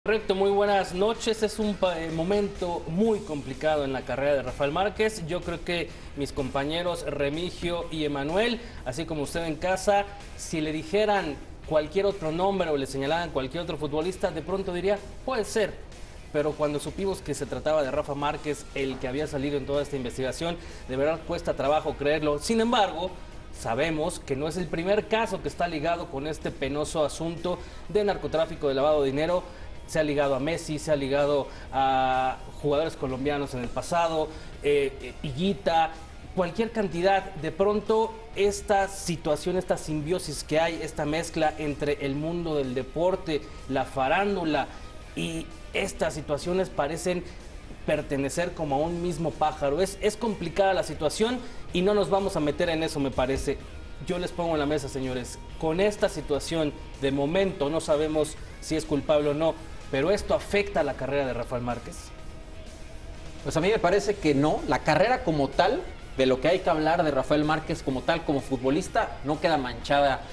Correcto, muy buenas noches. Es un momento muy complicado en la carrera de Rafael Márquez. Yo creo que mis compañeros Remigio y Emanuel, así como usted en casa, si le dijeran cualquier otro nombre o le señalaran cualquier otro futbolista, de pronto diría, puede ser. Pero cuando supimos que se trataba de Rafa Márquez, el que había salido en toda esta investigación, de verdad cuesta trabajo creerlo. Sin embargo, sabemos que no es el primer caso que está ligado con este penoso asunto de narcotráfico, de lavado de dinero. Se ha ligado a Messi, se ha ligado a jugadores colombianos en el pasado, Higuita, cualquier cantidad. De pronto, esta situación, esta simbiosis que hay, esta mezcla entre el mundo del deporte, la farándula y estas situaciones parecen pertenecer como a un mismo pájaro. Es complicada la situación y no nos vamos a meter en eso, me parece. Yo les pongo en la mesa, señores, con esta situación, de momento no sabemos si es culpable o no, pero esto afecta a la carrera de Rafael Márquez. Pues a mí me parece que no. La carrera como tal, de lo que hay que hablar de Rafael Márquez como tal, como futbolista, no queda manchada.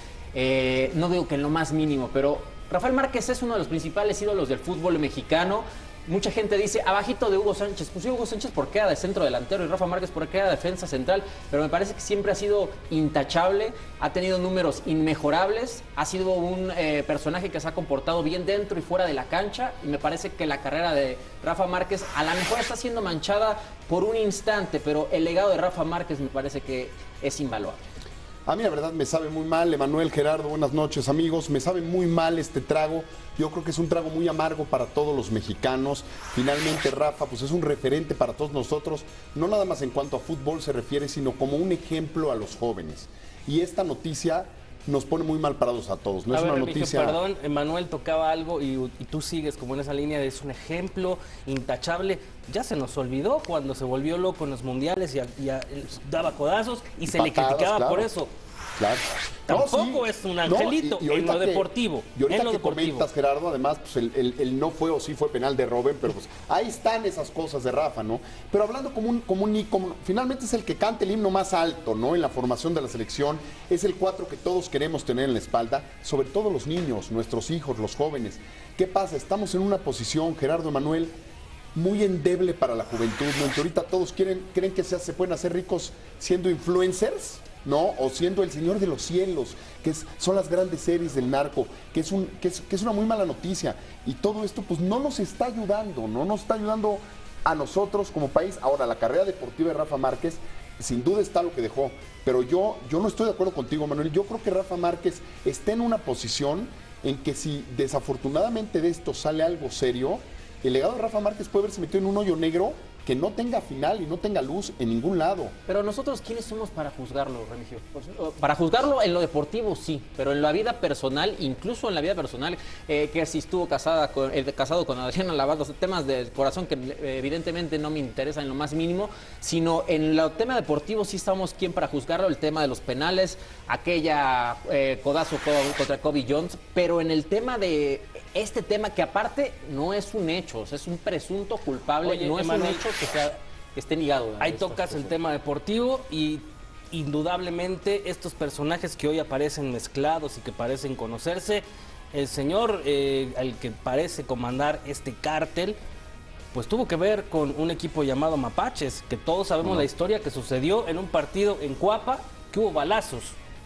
No digo que en lo más mínimo, pero Rafael Márquez es uno de los principales ídolos del fútbol mexicano. Mucha gente dice, abajito de Hugo Sánchez. Pues Hugo Sánchez porque queda de centro delantero y Rafa Márquez porque queda de defensa central. Pero me parece que siempre ha sido intachable, ha tenido números inmejorables, ha sido un personaje que se ha comportado bien dentro y fuera de la cancha. Y me parece que la carrera de Rafa Márquez a lo mejor está siendo manchada por un instante, pero el legado de Rafa Márquez me parece que es invaluable. A mí la verdad me sabe muy mal, Emanuel, Gerardo, buenas noches amigos, me sabe muy mal este trago, yo creo que es un trago muy amargo para todos los mexicanos. Finalmente Rafa pues es un referente para todos nosotros, no nada más en cuanto a fútbol se refiere, sino como un ejemplo a los jóvenes. Y esta noticia nos pone muy mal parados a todos, no es una noticia... Perdón, Emanuel tocaba algo y tú sigues como en esa línea de es un ejemplo intachable. Ya se nos olvidó cuando se volvió loco en los mundiales y daba codazos y se le criticaba claro, por eso. Claro. Tampoco no, sí. Es un angelito y en lo deportivo. Y ahorita en lo que deportivo. Comentas, Gerardo, además, pues el no fue o sí fue penal de Robben, pero pues ahí están esas cosas de Rafa, ¿no? Pero hablando como finalmente es el que canta el himno más alto, ¿no? En la formación de la selección, es el 4 que todos queremos tener en la espalda, sobre todo los niños, nuestros hijos, los jóvenes. ¿Qué pasa? Estamos en una posición, Gerardo, Emanuel, muy endeble para la juventud, ¿no? Que ahorita todos creen que se pueden hacer ricos siendo influencers, ¿no? O siendo el señor de los cielos, son las grandes series del narco, que es una muy mala noticia. Y todo esto pues no nos está ayudando, no nos está ayudando a nosotros como país. Ahora, la carrera deportiva de Rafa Márquez, sin duda está lo que dejó, pero yo no estoy de acuerdo contigo, Manuel. Yo creo que Rafa Márquez está en una posición en que si desafortunadamente de esto sale algo serio, el legado de Rafa Márquez puede haberse metido en un hoyo negro que no tenga final y no tenga luz en ningún lado. Pero nosotros, ¿quiénes somos para juzgarlo, Remigio? Para juzgarlo en lo deportivo, sí, pero en la vida personal, incluso en la vida personal, que si estuvo casado con Adriana Lavaz, los temas del corazón que evidentemente no me interesan en lo más mínimo, sino en el tema deportivo sí estamos quién para juzgarlo, el tema de los penales, aquella codazo contra Kobe Jones, pero en el tema de este tema que aparte no es un hecho, o sea, es un presunto culpable. Oye, no es un hecho que esté ligado. Ahí tocas el tema deportivo y indudablemente estos personajes que hoy aparecen mezclados y que parecen conocerse, el señor al que parece comandar este cártel, pues tuvo que ver con un equipo llamado Mapaches, que todos sabemos la historia que sucedió en un partido en Cuapa, que hubo balazos.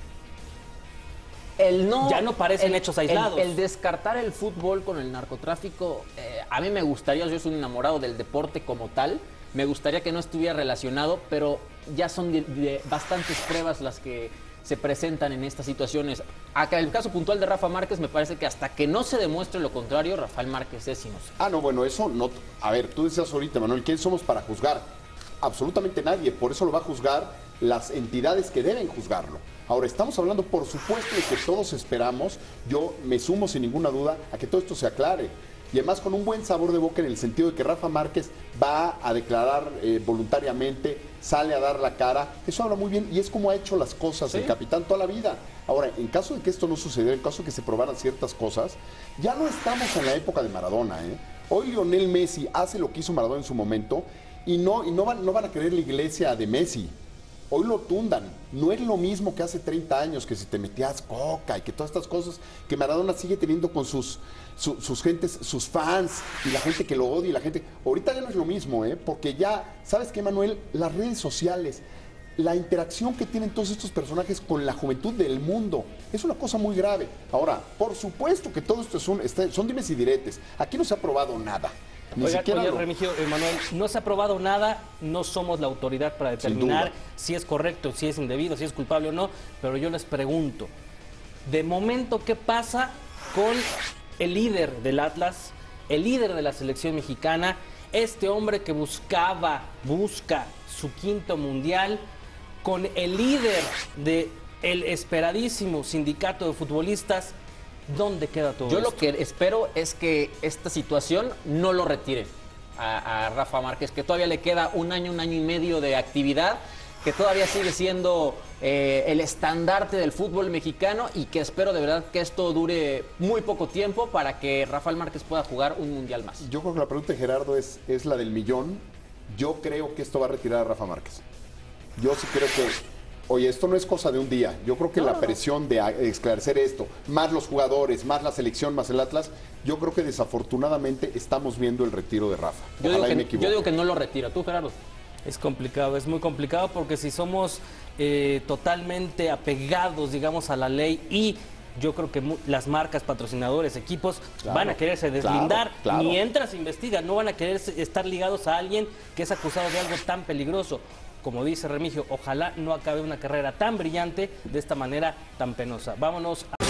Ya no parecen hechos aislados. El descartar el fútbol con el narcotráfico, a mí me gustaría, yo soy un enamorado del deporte como tal, me gustaría que no estuviera relacionado, pero ya son de bastantes pruebas las que se presentan en estas situaciones. Acá el caso puntual de Rafa Márquez me parece que hasta que no se demuestre lo contrario, Rafael Márquez es inocente. Ah, no, bueno, eso no... A ver, tú decías ahorita, Manuel, ¿quién somos para juzgar? Absolutamente nadie, por eso lo va a juzgar las entidades que deben juzgarlo. Ahora, estamos hablando, por supuesto, de que todos esperamos, yo me sumo sin ninguna duda a que todo esto se aclare. Y además con un buen sabor de boca en el sentido de que Rafa Márquez va a declarar voluntariamente, sale a dar la cara. Eso habla muy bien y es como ha hecho las cosas el capitán toda la vida. Ahora, en caso de que esto no sucediera, en caso de que se probaran ciertas cosas, ya no estamos en la época de Maradona, ¿eh? Hoy Lionel Messi hace lo que hizo Maradona en su momento y no van a querer la iglesia de Messi. hoy lo tundan. No es lo mismo que hace 30 años, que si te metías coca y que todas estas cosas que Maradona sigue teniendo con sus gentes, sus fans y la gente que lo odia y la gente. Ahorita ya no es lo mismo, porque ya, ¿sabes qué, Manuel? Las redes sociales, la interacción que tienen todos estos personajes con la juventud del mundo es una cosa muy grave. Ahora, por supuesto que todo esto son dimes y diretes. Aquí no se ha probado nada. Ni siquiera Remigio, Manuel, no se ha probado nada, no somos la autoridad para determinar si es correcto, si es indebido, si es culpable o no, pero yo les pregunto, de momento, ¿qué pasa con el líder del Atlas, el líder de la selección mexicana, este hombre que busca su 5º mundial, con el líder del esperadísimo sindicato de futbolistas? ¿Dónde queda todo Yo esto? lo que espero es que esta situación no lo retire a Rafa Márquez, que todavía le queda un año y medio de actividad, que todavía sigue siendo el estandarte del fútbol mexicano y que espero de verdad que esto dure muy poco tiempo para que Rafael Márquez pueda jugar un mundial más. Yo creo que la pregunta de Gerardo es la del millón. Yo creo que esto va a retirar a Rafa Márquez. Yo sí creo que, oye, esto no es cosa de un día. Yo creo que la presión de esclarecer esto, más los jugadores, más la selección, más el Atlas, yo creo que desafortunadamente estamos viendo el retiro de Rafa. Ojalá y me equivoque. Yo digo que no lo retira. ¿Tú, Gerardo? Es complicado, es muy complicado porque si somos totalmente apegados, digamos, a la ley y yo creo que las marcas, patrocinadores, equipos van a quererse deslindar mientras se investiga, no van a querer estar ligados a alguien que es acusado de algo tan peligroso. Como dice Remigio, ojalá no acabe una carrera tan brillante de esta manera tan penosa. Vámonos a